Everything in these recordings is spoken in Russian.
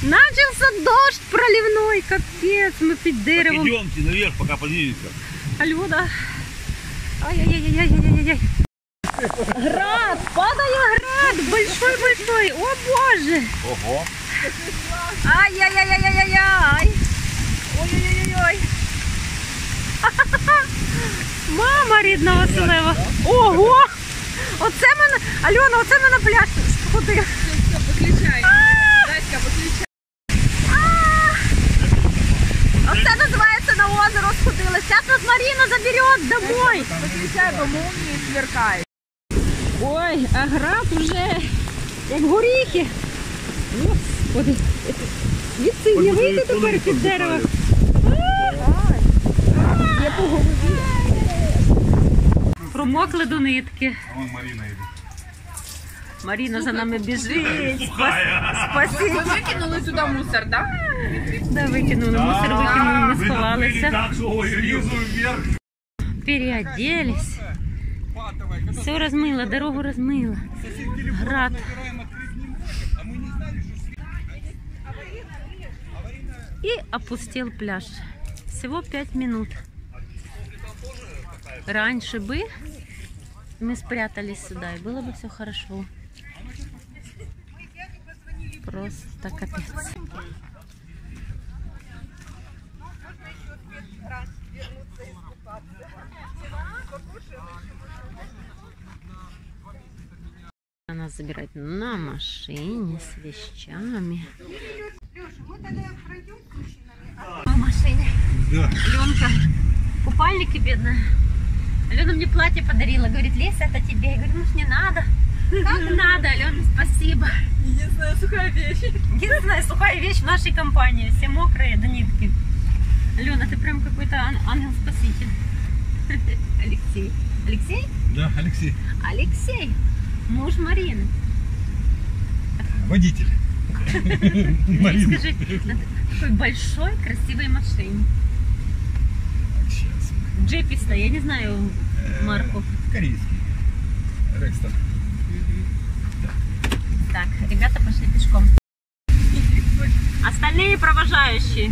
Начался дождь проливной, капец, мы під деревом. Идемте наверх, пока поднимемся. Алена. Ай-яй-яй-яй-яй-яй-яй. Град, падает град, большой-большой, о боже. Ого. Ай-яй-яй-яй-яй-яй. Ой-ой-ой-ой. Мама рідна Василева. Ого! Оце ми, Альона, оце ми на пляж сходили. Все, выключай. Настя, выключай. Оце називається на озеро сходили. Зараз нас Марина заберет домой. Выключай, бо молнии сверкают. Ой, а град уже як горіхи. Господи. Звідси не вийти тепер під дерево. Я по голові. Промокли до нитки. А вон Марина идет. Марина за нами біжить. Сухая. Спасибо. Вы выкинули туда мусор, да? Да, викинули. Мусор викинули, ми сховалися. Так, что снизу вверх. Переоделись. Все размыло, дорогу размыло. Град. И опустел пляж. Всего 5 минут. Раньше бы мы спрятались сюда, и было бы все хорошо. Просто капец. Нас забирать на машине с вещами. В машине. Да. Аленка, купальники бедная. Алена мне платье подарила, говорит, Леся, это тебе. Я говорю, ну ж не надо. Как надо, Алена, спасибо. Единственная сухая вещь. Единственная сухая вещь в нашей компании. Все мокрые до нитки. Алена, ты прям какой-то ангел-спаситель. Алексей. Алексей? Да, Алексей. Алексей. Муж Марины. Водитель. И скажи, на такой большой, красивой машине. Сейчас. Джеписта, я не знаю марку. Корейский. Рекстон. Так, ребята пошли пешком. Остальные провожающие.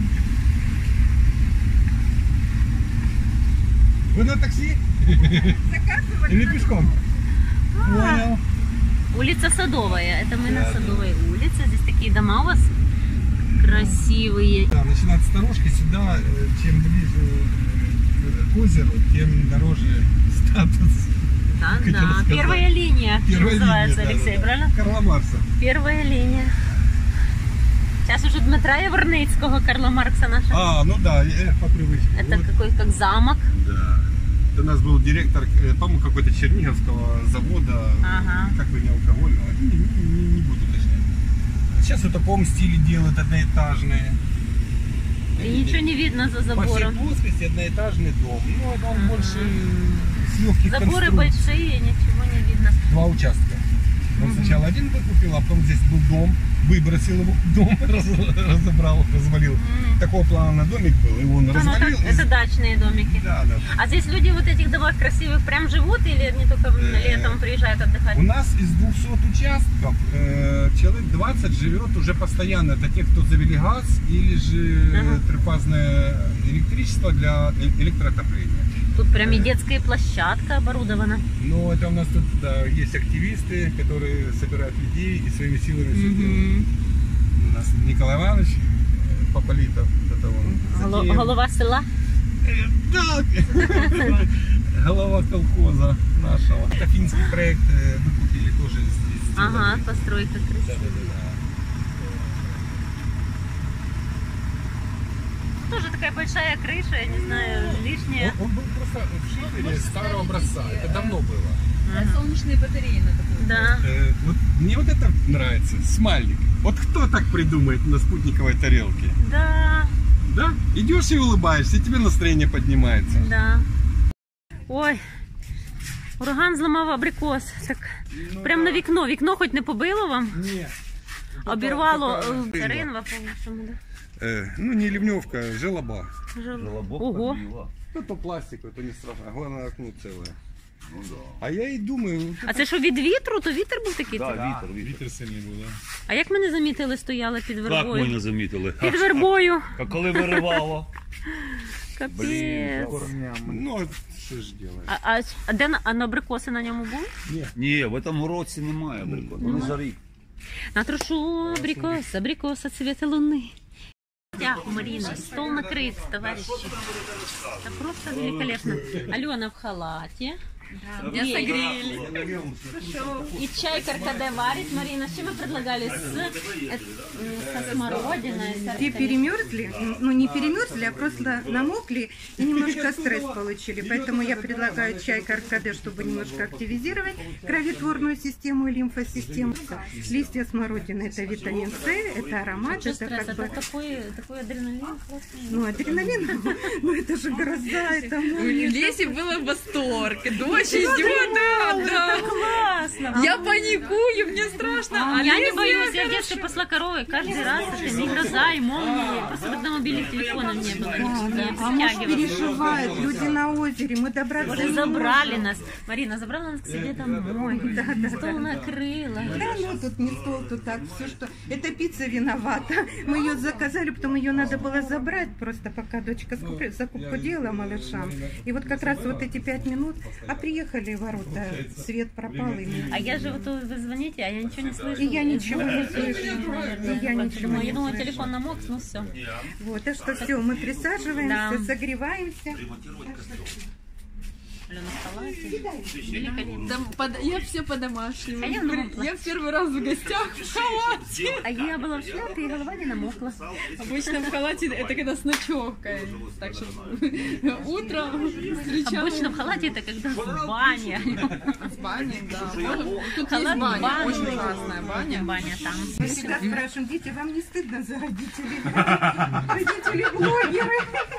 Вы на такси? Или пешком? Понял. Улица Садовая. Это мы на Да, Садовой улице. Здесь такие дома у вас красивые. Да, начинать с сторожки сюда, чем ближе к озеру, тем дороже статус. Да, Хотел да. сказать. Первая линия Первая называется, линия, Алексей, да. правильно? Карла Маркса. Первая линия. Сейчас уже Дмитра Яворницкого, Карла Маркса нашего. А, ну да, по привычке. Это Вот. какой как замок. Да. У нас был директор, по-моему, какой-то Черниговского завода, Ага. как бы не алкогольного, не буду уточнять. Сейчас в таком стиле делают одноэтажные. И ничего не видно за По всей забором. плоскости одноэтажный дом. Ну, это он больше с легких Заборы конструкций. большие, ничего не видно. 2 участка. Он сначала один выкупил, а потом здесь был дом, выбросил его, дом разобрал, развалил. Такого плана домик был, и он развалил. Это дачные домики. Да, да. А здесь люди в вот этих домах красивых прям живут или они только летом приезжают отдыхать? У нас из 200 участков человек 20 живет уже постоянно. Это те, кто завели газ или же трифазное электричество для электроотопления. Тут прям и детская площадка оборудована. Ну, это у нас тут да, есть активисты, которые собирают людей и своими силами все делают. У нас Николай Иванович Пополитов, это он. Голова села? Да, голова колхоза нашего. Это финский проект, выкупили тоже здесь. Ага, постройка красивая. Тоже такая большая крыша, я не знаю, лишняя. Он был просто в шифере старого образца, это давно было. Солнечные батареи на такую. Да. Вот мне вот это нравится, смайлик. Вот кто так придумает на спутниковой тарелке? Да. Да? Идешь и улыбаешься, и тебе настроение поднимается. Да. Ой, ураган зламав абрикос. Так, прям на вікно. Вікно хоч не побило вам? Нет. Обірвало ринва, по-моєму, да? Ну, не ливневка, желоба. Ого. Ну, то пластик, это не страшно. А главное, окно целое. Ну да. А я і думаю, А це що від вітру? То вітер був такий? Да, це? вітер. вітер сильний був, да. А як ми не замітили, стояли під Як ми вербою? не замітили? Під вербою. А коли виривало? Капець. Ну, а що ж делаєш? А де на абрикоси на ньому були? Ні, в цьому році немає абрикос. Вони за рік. Натрушу абрикоса цвета луни. Марина, стол накрыт, товарищи. Это просто великолепно. Алена в халате. Меня согрели. И чай каркаде варит. Марина, с чем вы предлагали? Со смородиной. Те перемерзли, ну не перемерзли, а просто намокли и немножко стресс получили. Поэтому я предлагаю чай каркаде, чтобы немножко активизировать кроветворную систему и лимфосистему. Листья смородины — это витамин С, это аромат, Что это стресс? как бы... Это такой адреналин классный. Ну, адреналин, ну это же гроза, это У море. Леси было восторг. Дождь идет, да. Классно. Я паникую, мне страшно. А Я не Леся, боюсь, я в детстве пасла коровы. Каждый раз это не гроза и молнии. Просто тогда мобильных телефонов не было. А муж переживает, люди на озере, мы добраться Уже не забрали нас. Марина, забрала нас к себе домой. Да. Стол накрыла. Да, ну тут не стол, тут так, все что... Это пицца виновата. Мы ее заказали, потом ее надо было забрать, просто пока дочка закупку делала малышам. И вот как раз вот эти 5 минут, а приехали ворота, свет пропал. А я же вот вы звоните, а я ничего не слышу. И я ничего не слышу. И я ничего Я не думала, слышу. телефон намок, ну все. Вот, так что все, мы присаживаемся, Да. согреваемся. Алена в халате. Великолепно. Я все по-домашнему. А я в новом платье. Я в первый раз в гостях в халате. А я была в шляпе, и голова не намокла. Обычно в халате это когда с ночевкой. Так что утром встречала. Обычно в халате это когда в бане. В бане, да. Тут Халат есть в баня, бане. очень классная баня. Баня там. Мы всегда спрашиваем, дети, вам не стыдно за родителей? Родители-блогеры.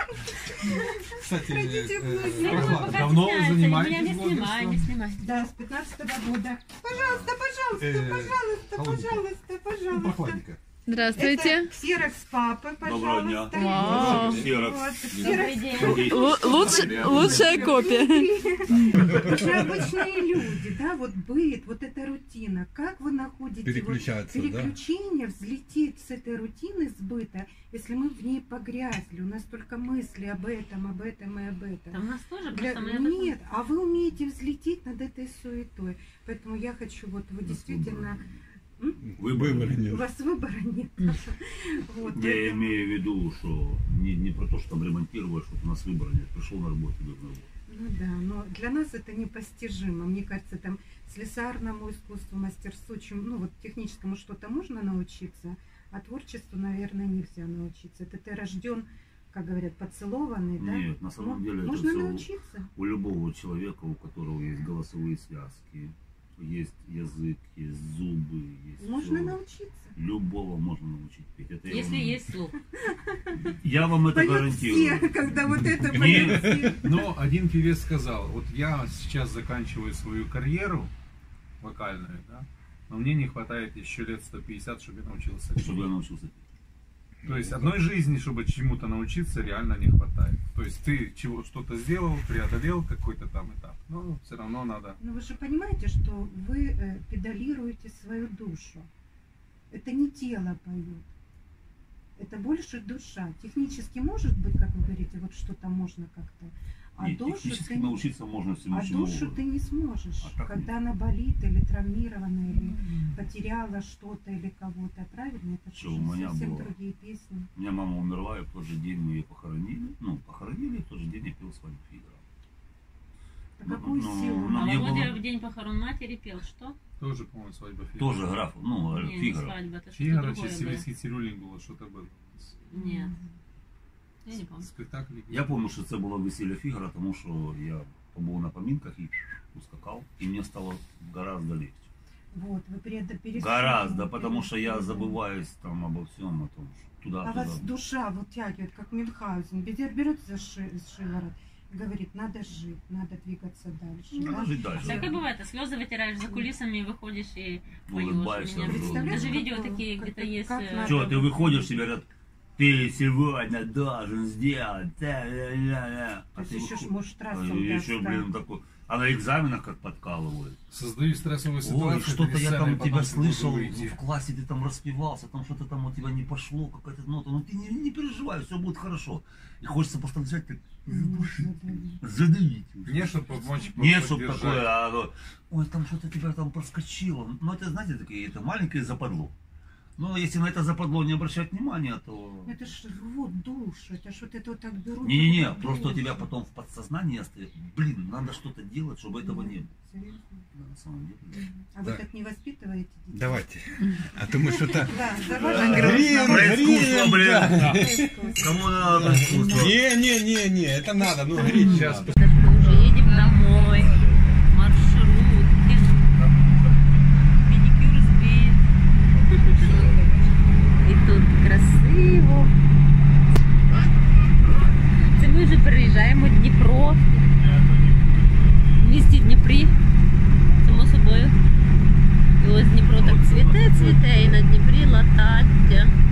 Кстати, Родители-блогеры. давно вы занимаетесь Не снимай, блогерством? не снимай. Да, с 15-го года. Пожалуйста, пожалуйста, пожалуйста, пожалуйста. Прохладненько. Здравствуйте. Это ксерокс папы, Доброго дня. пожалуйста. Вау. Ксерокс. Вот, Добрый ксерокс. день. Лучшая копия. Вы же обычные люди, да, вот быт, вот эта рутина. Как вы находите Переключаться, да? переключение, взлететь с этой рутины, с быта, если мы в ней погрязли, у нас только мысли об этом и об этом. Там у нас тоже Для- просто мы Нет, а вы умеете взлететь над этой суетой. Поэтому я хочу, вот вы действительно... Вибору У нет. вас выбора нет. Вот, Я поэтому- имею в виду, что не про то, что там ремонтировать, чтобы у нас выбора нет. Пришел на работу, иду на работу. Ну да, но для нас это непостижимо. Мне кажется, там слесарному искусству, мастерству, ну вот техническому что-то можно научиться, а творчеству, наверное, нельзя научиться. Это ты рожден, как говорят, поцелованный, да? Нет, на самом деле это можно всё научиться. У любого человека, у которого есть голосовые связки, есть язык, есть зубы, есть Можно всё. научиться. Любого можно научить петь. Это я Если вам- есть слух. Я вам это Поют гарантирую. все, когда вот это Нет. поют все. Но один певец сказал, вот я сейчас заканчиваю свою карьеру вокальную, да, но мне не хватает еще лет 150, чтобы я научился петь. Чтобы я научился петь. То есть одной жизни, чтобы чему-то научиться, реально не хватает. То есть ты что-то сделал, преодолел какой-то там этап, но все равно надо. Но вы же понимаете, что вы педалируете свою душу. Это не тело поет. Это больше душа. Технически может быть, как вы говорите, вот что-то можно как-то. А Нет, душу технически ты, научиться можно всему а чему душу угодно. ты не сможешь, А как когда она болит или травмирована, или потеряла что-то или кого-то. Правильно? Это Что же у меня совсем было? другие песни. У меня мама умерла, и в тот же день мы ее похоронили. Ну, похоронили, и в тот же день я пел свадьбу Фигаро. А Ну, какую ну, силу? ну, А не Володя было. в день похорон матери пел что? Тоже, по-моему, свадьба Фигаро. Тоже граф, ну, Не, не Фигаро. свадьба, это что-то Фигаро, другое было. Сибирский цирюльник было, что-то было. Нет, я не помню. Спектакль. Я помню, що це було весілля Фігара, тому що я побув на поминках і ускакав, і мені стало гораздо легче. Вот, вы перестали. Гораздо, потому что я забываюсь там обо всем, о том, что туда, А туда. вас душа вот тягивает, как Мюнхгаузен. Берет за шиворот, говорит, надо жить, надо двигаться дальше. Надо да? жить дальше. Всякое бывает, а слезы вытираешь за кулисами, выходишь и поешь. Улыбаешься, У меня Представляешь, даже видео как- такие как- где-то есть. как надо? Что, ты выходишь и говорят, ты сегодня должен сделать. То есть еще ж можешь трассом еще, блин, такой. А на экзаменах как подкалывают. Создаю стрессовую Ой, ситуацию. что-то я перед там сценой, тебя потом слышал, выйти. в классе ты там распевался, там что-то там у тебя не пошло, какая-то нота. Ну ты не переживай, все будет хорошо. И хочется просто взять так, задавить. Не, чтобы помочь. Нет, чтобы поддержать. такое, ой, там что-то тебя там проскочило. Ну это, знаете, такие, это маленькое западло. Но если на это западло не обращать внимания, то... Это ж рвут душу, это ж вот это вот так берут. Не-не-не, вот просто у душу. тебя потом в подсознании остается, блин, надо что-то делать, чтобы этого не было. Серьезно? Да, на самом деле. А вы Да. так не воспитываете детей? Давайте. А то мы что-то... Да, давай. Про искусство, блин. Искусство. Кому надо искусство? Не, это надо, ну греть сейчас. Мы уже едем домой. Маршрутки. Педикюр успеет. І тут красиво. Це ми вже переїжджаємо Дніпро. В місті Дніпрі. Само собою. І ось Дніпро так цвіте, і на Дніпрі латаття.